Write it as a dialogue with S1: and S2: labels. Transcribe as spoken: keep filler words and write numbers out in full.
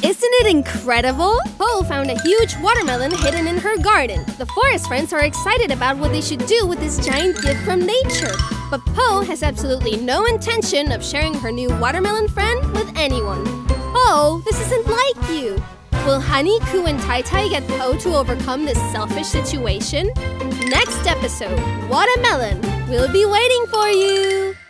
S1: Isn't it incredible? Po found a huge watermelon hidden in her garden. The forest friends are excited about what they should do with this giant gift from nature. But Po has absolutely no intention of sharing her new watermelon friend with anyone. Po, this isn't like you. Will Hanni, Koo, and Tai Tai get Po to overcome this selfish situation? Next episode, What-A-Melon, will be waiting for you!